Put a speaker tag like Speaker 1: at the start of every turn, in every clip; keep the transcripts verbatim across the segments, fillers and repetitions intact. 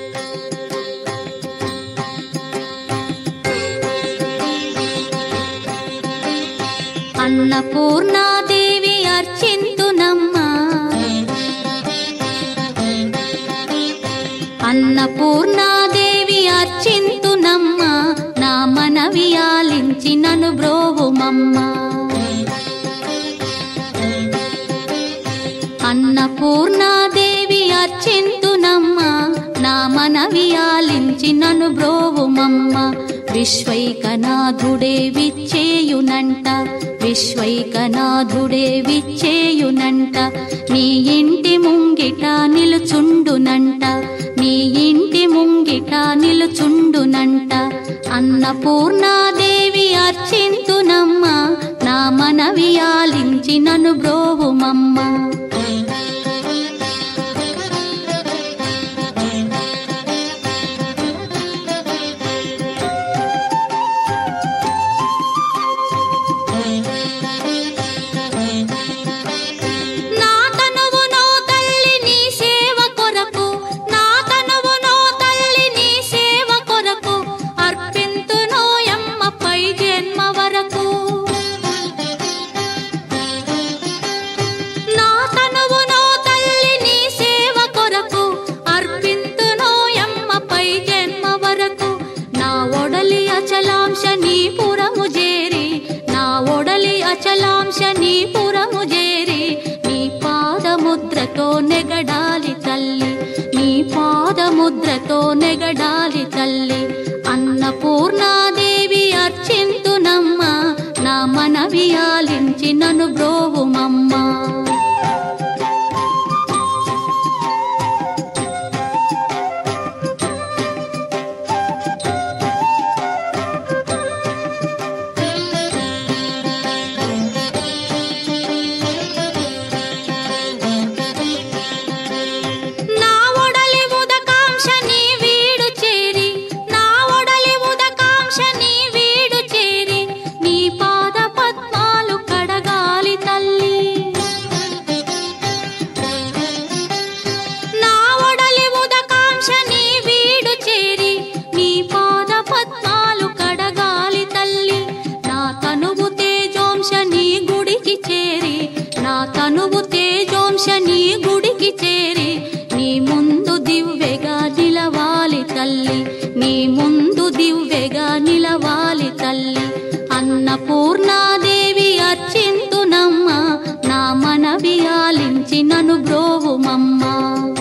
Speaker 1: అన్నపూర్ణాదేవి అర్చింతునమ్మా అన్నపూర్ణాదేవి అర్చింతునమ్మా నా మనవి ఆలించి నన్ను బ్రోవుమమ్మా అన్నపూర్ణాదేవి అర్చింతునమ్మా నా మనవి ఆలించి నన్ను బ్రోవుమమ్మా విశ్వైకనాథుడే విచ్చేయునంట విశ్వైకనాథుడే విచ్చేయునంట నీ ఇంటి ముంగిట నిలుచుండునంట నీ ఇంటి ముంగిట నిలుచుండునంట అన్నపూర్ణాదేవి అర్చింతునమ్మా నా మనవి ఆలించి నన్ను బ్రోవుమమ్మా అచలాంశనీపురము చేరి నీ పాదముద్రతో నెగడాలి తల్లి నీ పాదముద్రతో నెగడాలి తల్లి అన్నపూర్ణాదేవి అర్చింతునమ్మా నా మనవి ఆలించి నన్ను బ్రోవుమమ్మా తనువు తేజోంశని గుడికి చేరి నీ ముందు దివ్వెగా నిలవాలి తల్లి నీ ముందు దివ్వెగా నిలవాలి తల్లి అన్నపూర్ణాదేవి అర్చింతునమ్మా నా మనవి ఆలించి నన్ను బ్రోవుమమ్మా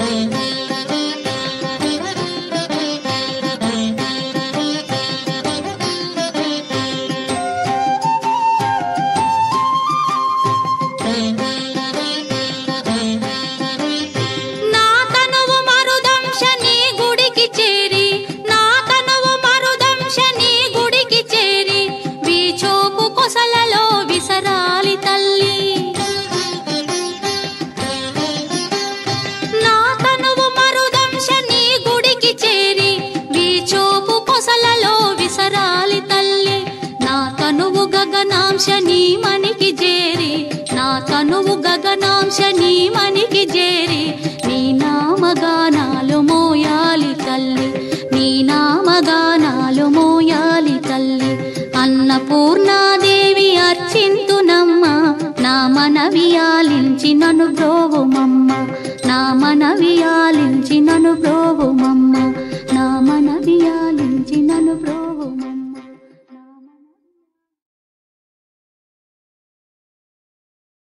Speaker 1: గగనాంశని మనికి చేరి నా తనువు గగనాంశని మనికి చేరి నీ నామగానాలు మోయాలి తల్లి నీ నామగానాలు మోయాలి తల్లి అన్నపూర్ణాదేవి అర్చింతునమ్మా నా మనవి ఆలించి నన్ను బ్రోవుమమ్మా నా మనవి ఆలించి